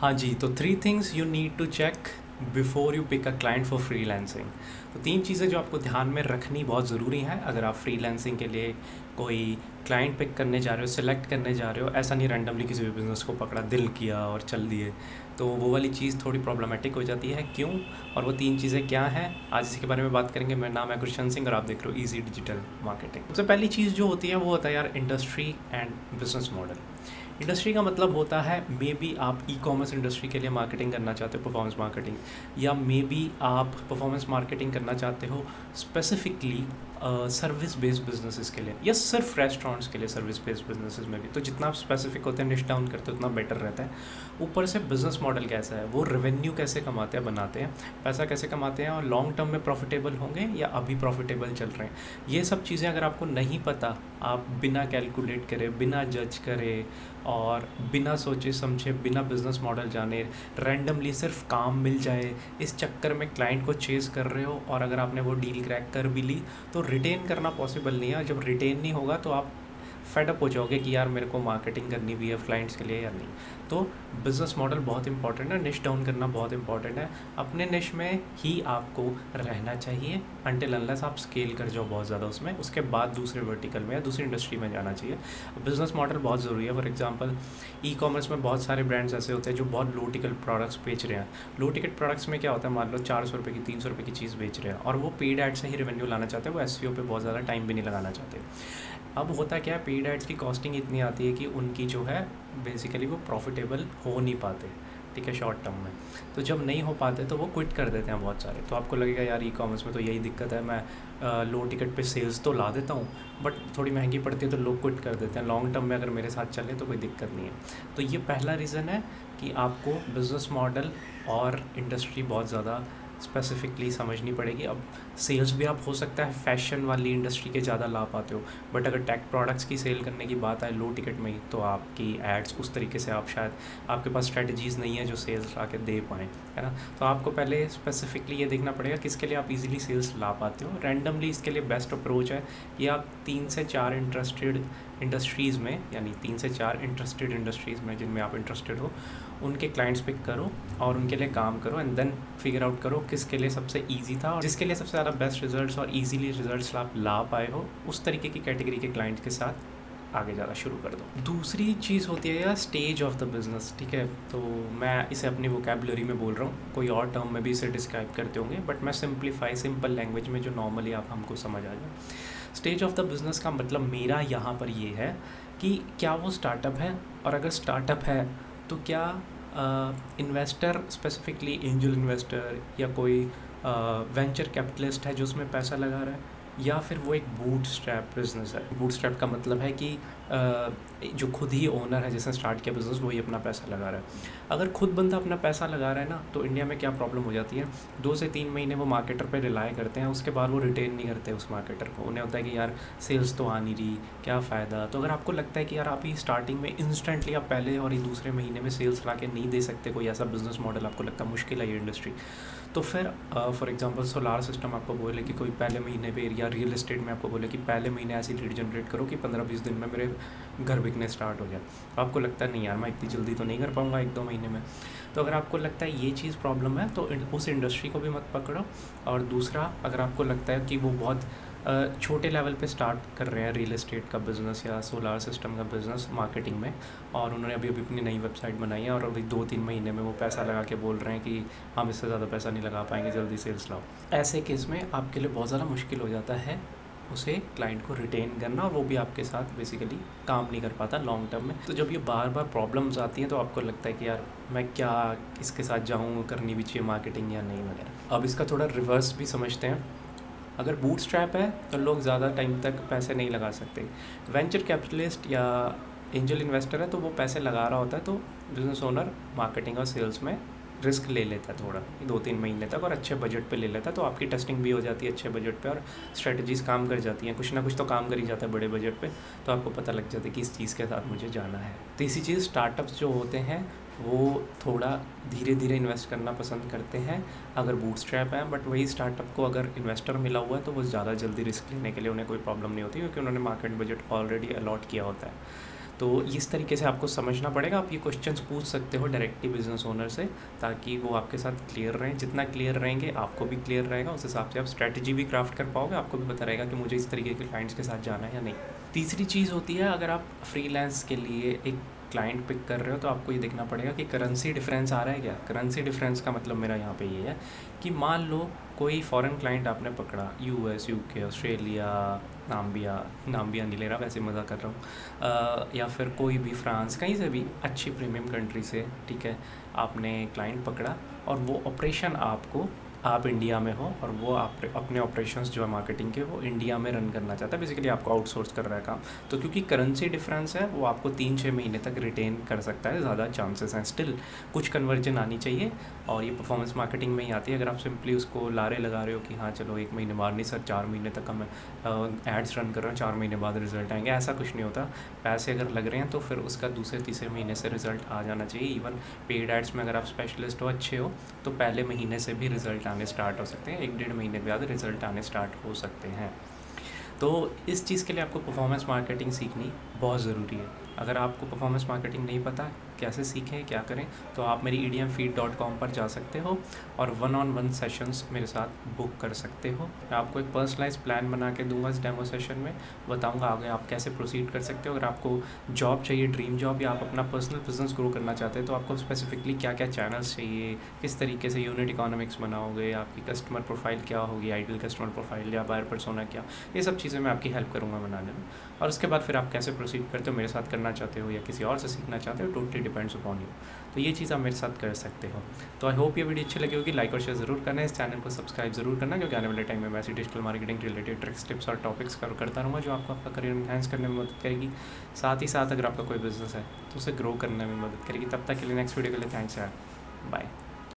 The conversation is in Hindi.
हाँ जी, तो 3 things you need to check before you pick a client for freelancing. तो 3 चीज़ें जो आपको ध्यान में रखनी बहुत ज़रूरी हैं अगर आप फ्रीलांसिंग के लिए कोई क्लाइंट पिक करने जा रहे हो, सेलेक्ट करने जा रहे हो। ऐसा नहीं रैंडमली किसी भी बिज़नेस को पकड़ा, दिल किया और चल दिए, तो वो वाली चीज़ थोड़ी प्रॉब्लमेटिक हो जाती है। क्यों और वो 3 चीज़ें क्या हैं, आज इसी के बारे में बात करेंगे। मेरा नाम है गुरशन सिंह और आप देख रहे हो ईजी डिजिटल मार्केटिंग। सबसे पहली चीज़ जो होती है वो होता है यार industry and business model. Industry का मतलब होता है मे बी आप ई कॉमर्स इंडस्ट्री के लिए मार्केटिंग करना चाहते हो, परफॉर्मेंस मार्केटिंग, या मे बी आप परफॉर्मेंस मार्केटिंग करना चाहते हो स्पेसिफिकली सर्विस बेस्ड बिजनेसेस के लिए, या सिर्फ रेस्टोरेंट्स के लिए सर्विस बेस्ड बिजनेसेस में भी। तो जितना आप स्पेसिफिक होते हैं, निश डाउन करते हो, उतना बेटर रहता है। ऊपर से बिजनेस मॉडल कैसा है, वो रेवेन्यू कैसे कमाते हैं, बनाते हैं, पैसा कैसे कमाते हैं, और लॉन्ग टर्म में प्रॉफिटेबल होंगे या अभी प्रॉफिटेबल चल रहे हैं। ये सब चीज़ें अगर आपको नहीं पता, आप बिना कैलकुलेट करे, बिना जज करे और बिना सोचे समझे, बिना बिजनेस मॉडल जाने, रैंडमली सिर्फ काम मिल जाए, इस चक्कर में क्लाइंट को चेज़ कर रहे हो, और अगर आपने वो डील क्रैक कर भी ली तो रिटेन करना पॉसिबल नहीं है। जब रिटेन नहीं होगा तो आप फेडअप हो जाओगे कि यार मेरे को मार्केटिंग करनी भी है क्लाइंट्स के लिए या नहीं। तो बिज़नेस मॉडल बहुत इंपॉर्टेंट है, निश डाउन करना बहुत इंपॉर्टेंट है। अपने निश में ही आपको रहना चाहिए अनटिल अनलेस आप स्केल कर जाओ बहुत ज़्यादा उसमें, उसके बाद दूसरे वर्टिकल में या दूसरी इंडस्ट्री में जाना चाहिए। बिज़नेस मॉडल बहुत ज़रूरी है। फॉर एग्जांपल ई कॉमर्स में बहुत सारे ब्रांड्स ऐसे होते हैं जो बहुत लो टिकट प्रोडक्ट्स बेच रहे हैं। लो टिकट प्रोडक्ट्स में क्या होता है, मान लो 400 रुपये की, 300 रुपये की चीज़ बेच रहे हैं और वो पेड एड से ही रेवेन्यू लाना चाहते हैं। वो एसईओ पे बहुत ज़्यादा टाइम भी नहीं लगाना चाहते। अब होता क्या है, पेड एड्स की कॉस्टिंग इतनी आती है कि उनकी जो है बेसिकली वो प्रॉफिटेबल हो नहीं पाते, ठीक है, शॉर्ट टर्म में। तो जब नहीं हो पाते तो वो क्विट कर देते हैं बहुत सारे। तो आपको लगेगा यार ई कॉमर्स में तो यही दिक्कत है, मैं लो टिकट पे सेल्स तो ला देता हूँ बट थोड़ी महंगी पड़ती है तो लोग क्विट कर देते हैं। लॉन्ग टर्म में अगर मेरे साथ चले तो कोई दिक्कत नहीं है। तो ये पहला रीज़न है कि आपको बिज़नेस मॉडल और इंडस्ट्री बहुत ज़्यादा स्पेसिफिकली समझनी पड़ेगी। अब सेल्स भी आप हो सकता है फैशन वाली इंडस्ट्री के ज़्यादा ला पाते हो, बट अगर टेक प्रोडक्ट्स की सेल करने की बात आए लो टिकट में ही, तो आपकी एड्स उस तरीके से आप शायद, आपके पास स्ट्रेटजीज़ नहीं है जो सेल्स ला के दे पाएँ, है ना। तो आपको पहले स्पेसिफिकली ये देखना पड़ेगा किसके लिए आप इजीली सेल्स ला पाते हो। रैंडमली इसके लिए बेस्ट अप्रोच है कि आप 3 से 4 इंटरेस्टेड इंडस्ट्रीज़ में, यानी 3 से 4 इंटरेस्टेड इंडस्ट्रीज़ में जिनमें आप इंटरेस्टेड हो, उनके क्लाइंट्स पिक करो और उनके लिए काम करो एंड देन फिगर आउट करो किसके लिए सबसे ईजी था और जिसके लिए सबसे ज़्यादा बेस्ट रिजल्ट्स और ईजीली रिजल्ट्स आप ला पाए हो, उस तरीके की कैटेगरी के क्लाइंट के साथ आगे ज़्यादा शुरू कर दो। दूसरी चीज़ होती है यार स्टेज ऑफ द बिज़नेस, ठीक है। तो मैं इसे अपनी वोकैबुलरी में बोल रहा हूँ, कोई और टर्म में भी इसे डिस्क्राइब करते होंगे, बट मैं सिंपल लैंग्वेज में जो नॉर्मली आप हमको समझ आ जाए। स्टेज ऑफ द बिज़नेस का मतलब मेरा यहाँ पर ये है कि क्या वो स्टार्टअप है, और अगर स्टार्टअप है तो क्या इन्वेस्टर, स्पेसिफिकली एंजल इन्वेस्टर या कोई वेंचर कैपिटलिस्ट है जो उसमें पैसा लगा रहा है, या फिर वो एक बूटस्ट्रैप बिज़नेस है। बूटस्ट्रैप का मतलब है कि जो खुद ही ओनर है जिसने स्टार्ट किया बिज़नेस, वही अपना पैसा लगा रहा है। अगर खुद बंदा अपना पैसा लगा रहा है ना, तो इंडिया में क्या प्रॉब्लम हो जाती है, 2 से 3 महीने वो मार्केटर पे रिलाई करते हैं, उसके बाद वो रिटेन नहीं करते उस मार्केटर को। उन्हें होता है कि यार सेल्स तो आ नहीं रही, क्या फ़ायदा। तो अगर आपको लगता है कि यार आप ही स्टार्टिंग में इंस्टेंटली आप पहले और दूसरे महीने में सेल्स ला के नहीं दे सकते, कोई ऐसा बिज़नेस मॉडल आपको लगता है मुश्किल है ये इंडस्ट्री, तो फिर फॉर एग्जांपल सोलार सिस्टम आपको बोले कि कोई पहले महीने पे, या रियल एस्टेट में आपको बोले कि पहले महीने ऐसी लीड जनरेट करो कि 15-20 दिन में मेरे घर बिकने स्टार्ट हो जाए। तो आपको लगता है नहीं यार मैं इतनी जल्दी तो नहीं कर पाऊँगा 1-2 महीने में। तो अगर आपको लगता है ये चीज़ प्रॉब्लम है तो उस इंडस्ट्री को भी मत पकड़ो। और दूसरा, अगर आपको लगता है कि वो बहुत छोटे लेवल पे स्टार्ट कर रहे हैं रियल एस्टेट का बिज़नेस या सोलार सिस्टम का बिज़नेस मार्केटिंग में, और उन्होंने अभी अपनी नई वेबसाइट बनाई है और अभी 2-3 महीने में वो पैसा लगा के बोल रहे हैं कि हम इससे ज़्यादा पैसा नहीं लगा पाएंगे, जल्दी सेल्स लाओ, ऐसे केस में आपके लिए बहुत ज़्यादा मुश्किल हो जाता है उसे क्लाइंट को रिटेन करना, और वो भी आपके साथ बेसिकली काम नहीं कर पाता लॉन्ग टर्म में। तो जब ये बार बार प्रॉब्लम्स आती हैं तो आपको लगता है कि यार मैं क्या इसके साथ जाऊँ, करनी भी चाहिए मार्केटिंग या नहीं वगैरह। अब इसका थोड़ा रिवर्स भी समझते हैं। अगर बूटस्ट्रैप है तो लोग ज़्यादा टाइम तक पैसे नहीं लगा सकते। वेंचर कैपिटलिस्ट या एंजल इन्वेस्टर है तो वो पैसे लगा रहा होता है, तो बिज़नेस ओनर मार्केटिंग और सेल्स में रिस्क ले लेता है थोड़ा 2-3 महीने तक, और अच्छे बजट पे ले लेता है। तो आपकी टेस्टिंग भी हो जाती है अच्छे बजट पे और स्ट्रेटजीज़ काम कर जाती हैं, कुछ ना कुछ तो काम कर ही जाता है बड़े बजट पे। तो आपको पता लग जाता है कि इस चीज़ के साथ मुझे जाना है। तो इसी चीज़ स्टार्टअप्स जो होते हैं वो थोड़ा धीरे धीरे इन्वेस्ट करना पसंद करते हैं अगर बूटस्ट्रैप है, बट वही स्टार्टअप को अगर इन्वेस्टर मिला हुआ है तो वो ज़्यादा जल्दी रिस्क लेने के लिए उन्हें कोई प्रॉब्लम नहीं होती, क्योंकि उन्होंने मार्केट बजट ऑलरेडी अलॉट किया होता है। तो इस तरीके से आपको समझना पड़ेगा। आप ये क्वेश्चंस पूछ सकते हो डायरेक्टली बिजनेस ओनर से, ताकि वो आपके साथ क्लियर रहें। जितना क्लियर रहेंगे आपको भी क्लियर रहेगा, उस हिसाब से आप स्ट्रैटेजी भी क्राफ्ट कर पाओगे। आपको भी पता रहेगा कि मुझे इस तरीके के क्लाइंट्स के साथ जाना है या नहीं। तीसरी चीज़ होती है, अगर आप फ्रीलांस के लिए एक क्लाइंट पिक कर रहे हो तो आपको ये देखना पड़ेगा कि करेंसी डिफरेंस आ रहा है क्या। करेंसी डिफरेंस का मतलब मेरा यहाँ पे ये है कि मान लो कोई फॉरेन क्लाइंट आपने पकड़ा, यूएस, यूके, ऑस्ट्रेलिया, नाम्बिया नहीं ले रहा, वैसे मज़ा कर रहा हूँ, या फिर कोई भी फ्रांस, कहीं से भी अच्छी प्रीमियम कंट्री से, ठीक है, आपने क्लाइंट पकड़ा और वो ऑपरेशन आपको, आप इंडिया में हो और वो आप अपने ऑपरेशंस जो है मार्केटिंग के वो इंडिया में रन करना चाहता है, बेसिकली आपको आउटसोर्स कर रहा है काम। तो क्योंकि करेंसी डिफरेंस है, वो आपको 3-6 महीने तक रिटेन कर सकता है, ज़्यादा चांसेस हैं। स्टिल कुछ कन्वर्जन आनी चाहिए और ये परफॉर्मेंस मार्केटिंग में ही आती है। अगर आप सिंपली उसको लारे लगा रहे हो कि हाँ चलो 1 महीने बाद नहीं सर, 4 महीने तक हम एड्स रन कर रहे हैं, 4 महीने बाद रिजल्ट आएंगे, ऐसा कुछ नहीं होता। पैसे अगर लग रहे हैं तो फिर उसका दूसरे तीसरे महीने से रिजल्ट आ जाना चाहिए। इवन पेड एड्स में अगर आप स्पेशलिस्ट हो, अच्छे हो, तो पहले महीने से भी रिजल्ट आने स्टार्ट हो सकते हैं, 1-1.5 महीने के बाद रिजल्ट आने स्टार्ट हो सकते हैं। तो इस चीज़ के लिए आपको परफॉर्मेंस मार्केटिंग सीखनी बहुत ज़रूरी है। अगर आपको परफॉर्मेंस मार्केटिंग नहीं पता कैसे सीखें, क्या करें, तो आप मेरी edmfeed.com पर जा सकते हो और 1-on-1 सेशंस मेरे साथ बुक कर सकते हो। मैं आपको एक पर्सनलाइज प्लान बना के दूंगा इस डेमो सेशन में, बताऊंगा आगे आप कैसे प्रोसीड कर सकते हो। अगर आपको जॉब चाहिए, ड्रीम जॉब, या आप अपना पर्सनल बिजनेस ग्रो करना चाहते हैं, तो आपको स्पेसिफिकली क्या क्या चैनल्स चाहिए, किस तरीके से यूनिट इकोनॉमिक्स बनाओगे, आपकी कस्टमर प्रोफाइल क्या होगी, आइडियल कस्टमर प्रोफाइल या बायर पर्सोना क्या, ये सब चीज़ें मैं आपकी हेल्प करूँगा बनाने में। और उसके बाद फिर आप कैसे प्रोसीड करते हो, मेरे साथ करना चाहते हो या किसी और से सीखना चाहते हो, टोटली डिपेंड्स अपॉन यू। तो ये चीज़ आप मेरे साथ कर सकते हो। तो आई होप ये वीडियो अच्छी लगी होगी। लाइक और शेयर ज़रूर करना, इस चैनल को सब्सक्राइब ज़रूर करना, क्योंकि आने वाले टाइम में मैं ऐसी digital marketing related tricks, tips और टॉपिक्स कवर करता रहूँगा, जो आपको आपका करियर एनहांस करने में मदद करेगी। साथ ही साथ अगर आपका कोई बिजनेस है तो उसे ग्रो करने में मदद करेगी। तब तक के लिए नेक्स्ट वीडियो के लिए थैंक्स यार, बाय।